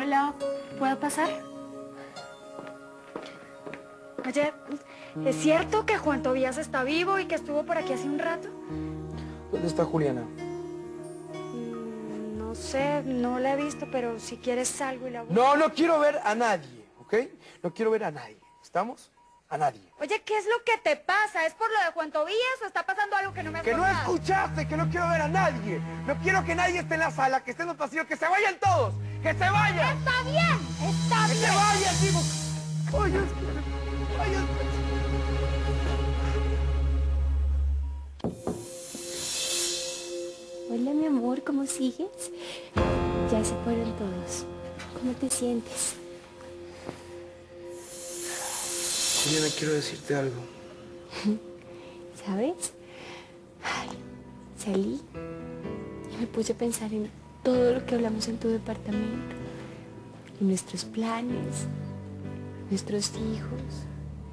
Hola, ¿puedo pasar? Oye, ¿es cierto que Juan Tobías está vivo y que estuvo por aquí hace un rato? ¿Dónde está Juliana? No sé, no la he visto, pero si quieres salgo y la busco. No, no quiero ver a nadie, ¿ok? No quiero ver a nadie. ¿Estamos? A nadie. Oye, ¿qué es lo que te pasa? ¿Es por lo de Juan Tobías o está pasando algo que no me has ¡Que no contado? escuchaste! ¡Que no quiero ver a nadie! No quiero que nadie esté en la sala, que esté en los pasillos, ¡que se vayan todos! ¡Que se vayan! ¡Está bien! ¡Está ¡Que bien! se vayan, digo! ¡Oye, vaya! Hola, mi amor, ¿cómo sigues? Ya se fueron todos. ¿Cómo te sientes? Juliana, quiero decirte algo. ¿Sabes? Ay, salí y me puse a pensar en todo lo que hablamos en tu departamento. En nuestros planes, nuestros hijos.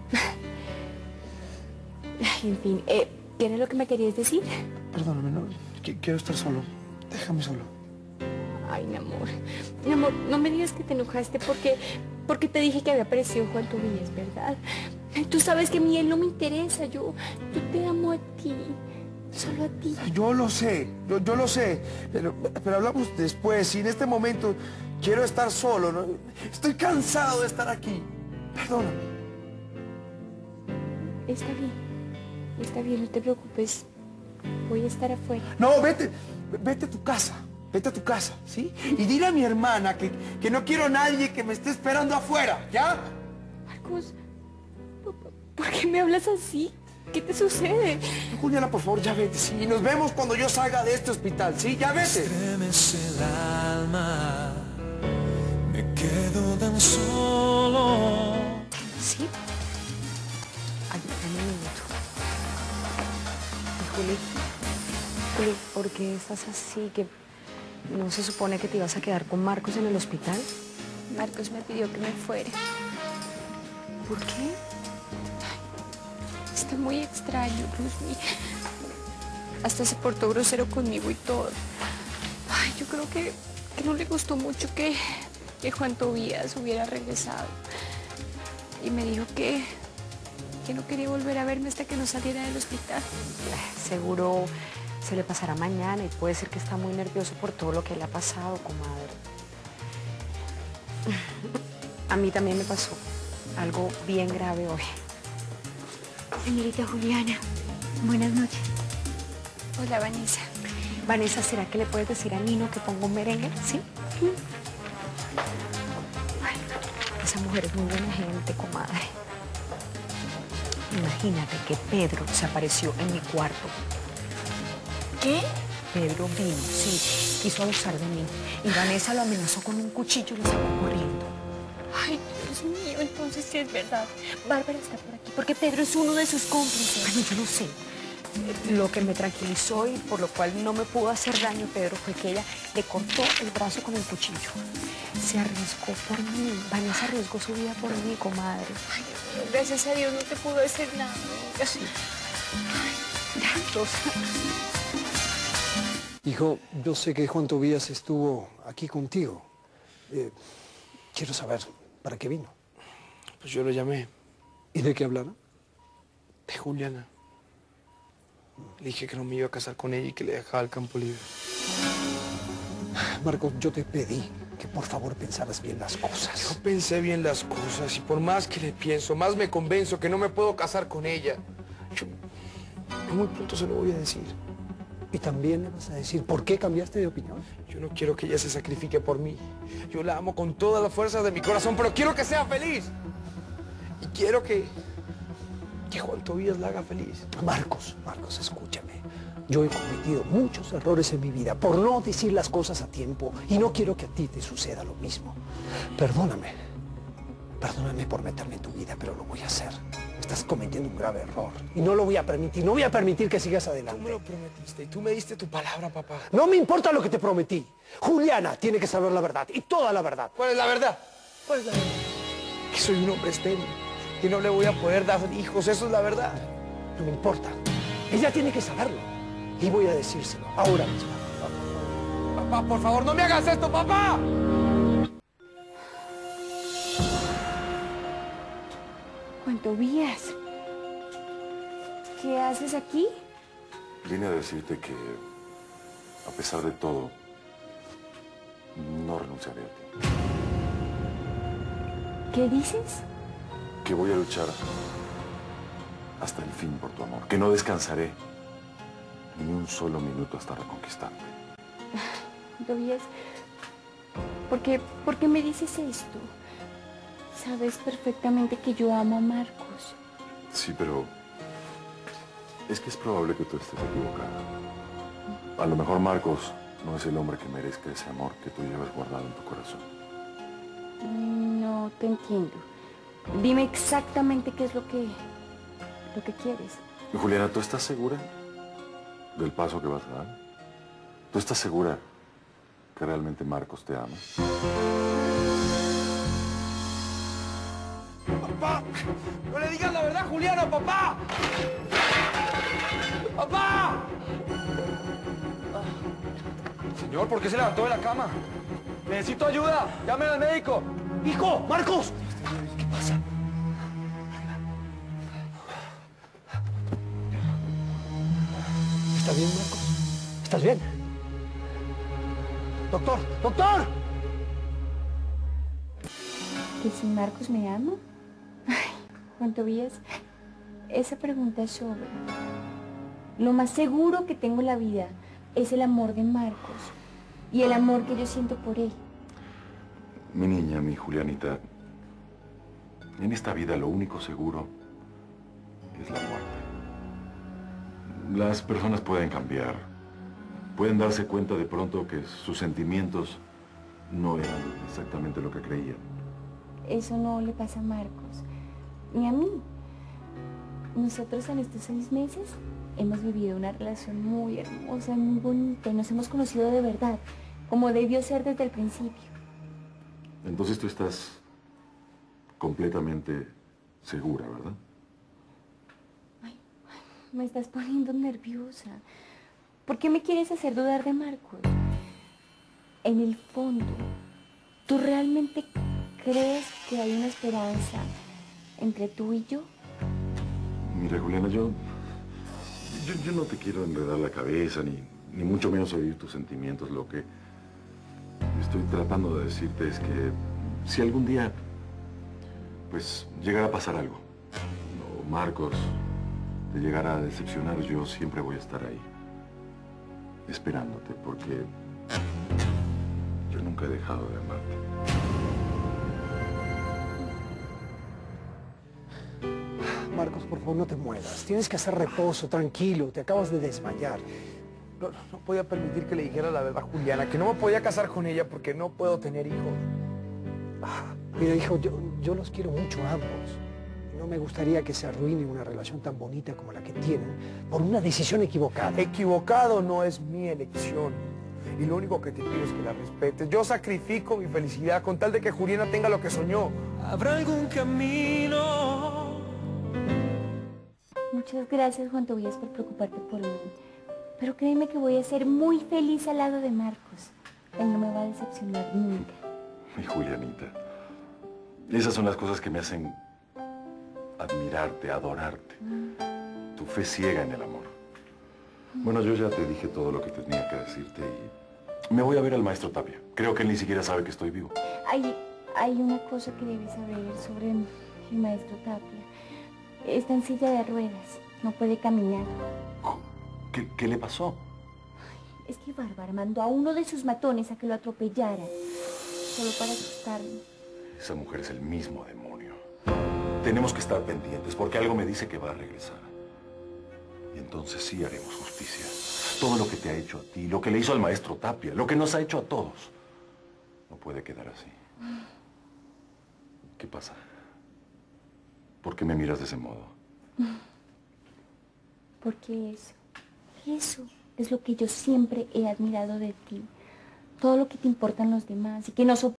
Ay, en fin, ¿qué era lo que me querías decir? Perdóname, no, quiero estar solo. Déjame solo. Ay, mi amor. Mi amor, no me digas que te enojaste porque te dije que había aparecido Juan Tobías, ¿verdad? Tú sabes que a mí él no me interesa. Yo te amo a ti. Solo a ti. Yo lo sé, yo lo sé. Pero hablamos después y en este momento quiero estar solo, ¿no? Estoy cansado de estar aquí. Perdóname. Está bien, no te preocupes. Voy a estar afuera. No, vete a tu casa. Vete a tu casa, ¿sí? Y dile a mi hermana que no quiero a nadie que me esté esperando afuera, ¿ya? Marcos, ¿por qué me hablas así? ¿Qué te sucede? Juliana, por favor, ya vete, sí. Y nos vemos cuando yo salga de este hospital, ¿sí? Ya vete. Estremece el alma, me quedo tan solo. ¿Sí? Ay, un minuto. Juli, ¿por qué estás así? ¿Que no se supone que te ibas a quedar con Marcos en el hospital? Marcos me pidió que me fuera. ¿Por qué? Está muy extraño, Dios mío. Hasta se portó grosero conmigo y todo. Ay, yo creo que no le gustó mucho que Juan Tobías hubiera regresado. Y me dijo que no quería volver a verme hasta que no saliera del hospital. Seguro se le pasará mañana y puede ser que está muy nervioso por todo lo que le ha pasado, comadre. A mí también me pasó algo bien grave hoy. Señorita Juliana, buenas noches. Hola, Vanessa. Vanessa, ¿será que le puedes decir a Nino que ponga un merengue? ¿Sí? Ay, esa mujer es muy buena gente, comadre. Imagínate que Pedro se apareció en mi cuarto. ¿Qué? Pedro vino, sí, quiso abusar de mí. Y Vanessa lo amenazó con un cuchillo y lo sacó corriendo. Ay, Dios mío, entonces sí es verdad. Bárbara está por aquí, porque Pedro es uno de sus cómplices. Bueno, yo no sé. Lo que me tranquilizó y por lo cual no me pudo hacer daño Pedro fue que ella le cortó el brazo con el cuchillo. Se arriesgó por mí. Vanessa arriesgó su vida por mí, comadre. Ay, gracias a Dios no te pudo hacer nada. Sí. Ay, tantos. Hijo, yo sé que Juan Tobías estuvo aquí contigo. Quiero saber, ¿para qué vino? Pues yo lo llamé. ¿Y de qué hablaron? De Juliana. Le dije que no me iba a casar con ella y que le dejaba el campo libre. Marcos, yo te pedí que por favor pensaras bien las cosas. Yo pensé bien las cosas y por más que le pienso, más me convenzo que no me puedo casar con ella. Yo muy pronto se lo voy a decir. ¿Y también le vas a decir por qué cambiaste de opinión? Yo no quiero que ella se sacrifique por mí. Yo la amo con todas las fuerzas de mi corazón, pero quiero que sea feliz. Y quiero que Juan Tobías la haga feliz. Marcos, escúchame. Yo he cometido muchos errores en mi vida por no decir las cosas a tiempo y no quiero que a ti te suceda lo mismo. Perdóname. Perdóname por meterme en tu vida, pero lo voy a hacer. Estás cometiendo un grave error y no lo voy a permitir. No voy a permitir que sigas adelante. Tú me lo prometiste y tú me diste tu palabra, papá. No me importa lo que te prometí. Juliana tiene que saber la verdad y toda la verdad. ¿Cuál es la verdad? ¿Cuál es la verdad? Que soy un hombre estéril, que no le voy a poder dar hijos, eso es la verdad. No me importa. Ella tiene que saberlo. Y voy a decírselo ahora mismo. Papá, por favor, no me hagas esto, papá. Tobías, ¿qué haces aquí? Vine a decirte que, a pesar de todo, no renunciaré a ti. ¿Qué dices? Que voy a luchar hasta el fin por tu amor. Que no descansaré ni un solo minuto hasta reconquistarte. Tobías, ¿por qué me dices esto? Sabes perfectamente que yo amo a Marcos. Sí, pero es que es probable que tú estés equivocada. A lo mejor Marcos no es el hombre que merezca ese amor que tú llevas guardado en tu corazón. No te entiendo. Dime exactamente qué es lo que quieres. Juliana, ¿tú estás segura del paso que vas a dar? ¿Tú estás segura que realmente Marcos te ama? ¡Papá! ¡No le digas la verdad, Juliana, papá! ¡Papá! Señor, ¿por qué se levantó de la cama? Necesito ayuda. Llamen al médico. ¡Hijo! ¡Marcos! ¿Qué pasa? ¿Estás bien, Marcos? ¿Estás bien? ¡Doctor! ¡Doctor! ¿Que si Marcos me ama? Ay, Juan Tobías, esa pregunta es sobre. Lo más seguro que tengo en la vida es el amor de Marcos y el amor que yo siento por él. Mi niña, mi Julianita, en esta vida lo único seguro es la muerte. Las personas pueden cambiar, pueden darse cuenta de pronto que sus sentimientos no eran exactamente lo que creían. Eso no le pasa a Marcos, ni a mí. Nosotros en estos 6 meses hemos vivido una relación muy hermosa, muy bonita, y nos hemos conocido de verdad, como debió ser desde el principio. Entonces tú estás completamente segura, ¿verdad? Me estás poniendo nerviosa. ¿Por qué me quieres hacer dudar de Marcos? En el fondo, ¿tú realmente crees que hay una esperanza entre tú y yo? Mira, Juliana, yo no te quiero enredar la cabeza, ni mucho menos herir tus sentimientos. Lo que estoy tratando de decirte es que si algún día, pues, llegara a pasar algo, o Marcos te llegara a decepcionar, yo siempre voy a estar ahí, esperándote, porque yo nunca he dejado de amarte. Marcos, por favor, no te muevas. Tienes que hacer reposo, tranquilo. Te acabas de desmayar. No podía permitir que le dijera la verdad a Juliana, que no me podía casar con ella porque no puedo tener hijos. Mira, hijo, yo los quiero mucho a ambos. No me gustaría que se arruine una relación tan bonita como la que tienen por una decisión equivocada. Equivocado no es mi elección. Y lo único que te pido es que la respetes. Yo sacrifico mi felicidad con tal de que Juliana tenga lo que soñó. Habrá algún camino. Muchas gracias, Juan Tobías, por preocuparte por mí. Pero créeme que voy a ser muy feliz al lado de Marcos. Él no me va a decepcionar nunca. Mi Julianita, esas son las cosas que me hacen admirarte, adorarte. Tu fe ciega en el amor. Bueno, yo ya te dije todo lo que tenía que decirte y me voy a ver al maestro Tapia. Creo que él ni siquiera sabe que estoy vivo. Hay una cosa que debes saber sobre el maestro Tapia. Está en silla de ruedas, no puede caminar. ¿Qué le pasó? Es que Bárbara mandó a uno de sus matones a que lo atropellara, solo para asustarme. Esa mujer es el mismo demonio. Tenemos que estar pendientes porque algo me dice que va a regresar. Y entonces sí haremos justicia. Todo lo que te ha hecho a ti, lo que le hizo al maestro Tapia, lo que nos ha hecho a todos, no puede quedar así. ¿Qué pasa? ¿Por qué me miras de ese modo? Porque eso es lo que yo siempre he admirado de ti. Todo lo que te importan los demás y que no